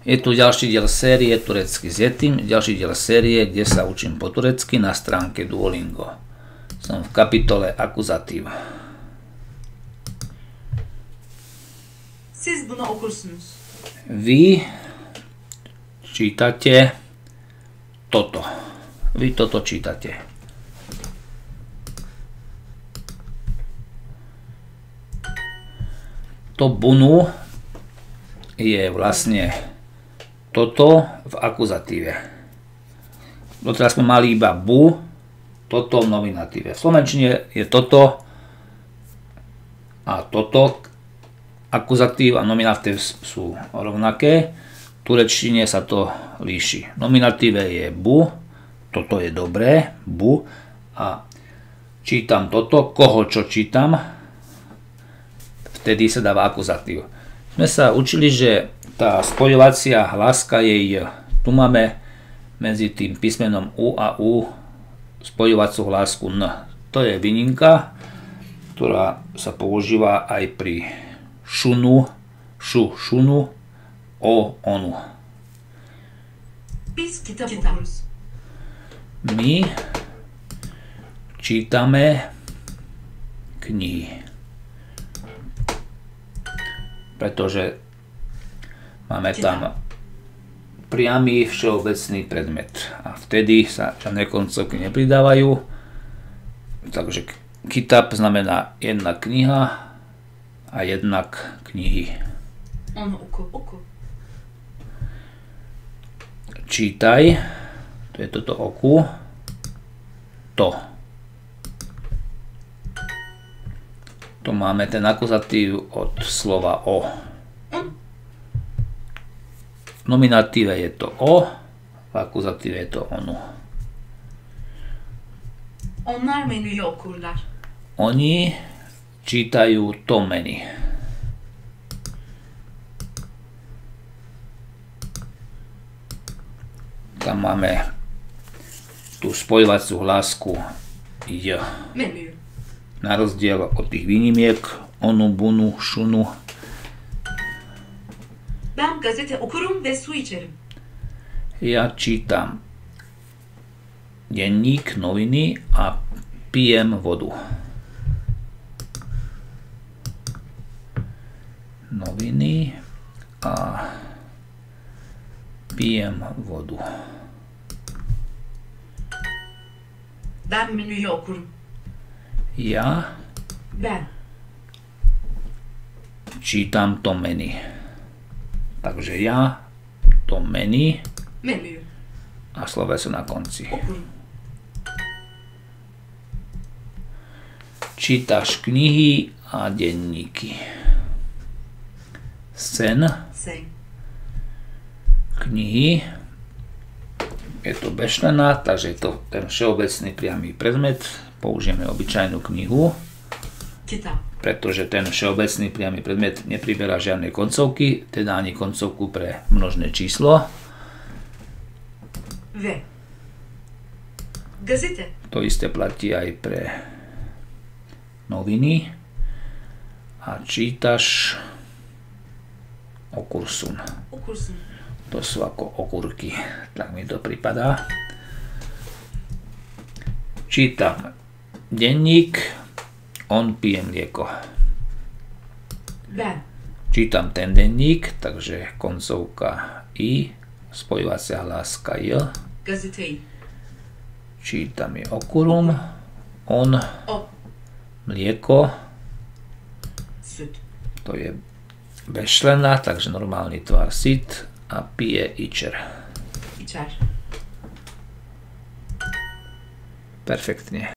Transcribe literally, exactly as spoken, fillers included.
Je tu ďalší diel série Turecky s Yetim, ďalší diel série, kde sa učím po turecky na stránke Duolingo. Som v kapitole akuzatív. Siz bunu okursunuz. Vy čítate toto. Vy toto čítate. To bunu je vlastne toto v akuzatíve. Doteraz sme mali iba bu, toto v nominatíve. V slovenčine je toto a toto. Akuzatív a nominatív sú rovnaké. V turečtine sa to líši. V nominatíve je bu, toto je dobré, bu, a čítam toto, koho čo čítam, vtedy sa dáva akuzatív. Sme sa učili, že tá spojovacia hláska je j. Tu máme medzi tým písmenom u a u spojovacú hlásku n. To je výnimka, ktorá sa používa aj pri šunu, šu, šunu, o, onu. Biz kitap okuruz. My čítame knihy. Pretože máme tam priamy všeobecný predmet. A vtedy sa žiadne koncovky nepridávajú. Takže kitab znamená jedna kniha a jednak knihy. Onu oku, oku. Čítaj, to je toto oku, to. Tu máme ten akuzatív od slova o. V nominatíve je to o, v akuzatíve je to onu. Onlar menüyü okurlar. Oni čítajú to menu. Tam máme tú spojovaciu hlásku j. Menü. Na rozdiel od tých výnimiek onu, bunu, šunu. Ben gazete okurum ve su içerim. Ja čítam denník, noviny a pijem vodu. Noviny a pijem vodu. Ben menüyü okurum. Ja Ben. čítam to menu. Takže ja to menu Menü. a sloveso na konci. Okurum. Čítaš knihy a denníky. Sen, Sen. knihy. Je to bezčlenná, takže je to ten všeobecný priamy predmet. Použijeme obyčajnú knihu, Kitap. pretože ten všeobecný priamy predmet nepriberá žiadne koncovky, teda ani koncovku pre množné číslo. Ve. Gazete. To isté platí aj pre noviny. A čítaš okursun. Okursun. To sú ako okurky, tak mi to pripadá. Čítam denník, on pije mlieko. Ben. Čítam ten denník, takže koncovka i, spojovacia hláska j. Gazeteyi. Čítam je okurum, on O. mlieko, Süt. to je bezčlenná, takže normálny tvar sit, a pije ičer. İçer. Perfektne.